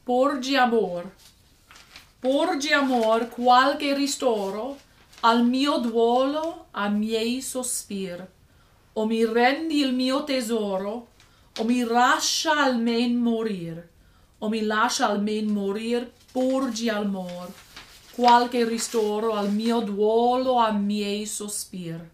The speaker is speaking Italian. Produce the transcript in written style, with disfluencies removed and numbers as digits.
porgi amor qualche ristoro al mio duolo, ai miei sospir, o mi rendi il mio tesoro, o mi lascia almen morir, porgi amor, qualche ristoro al mio duolo, ai miei sospir.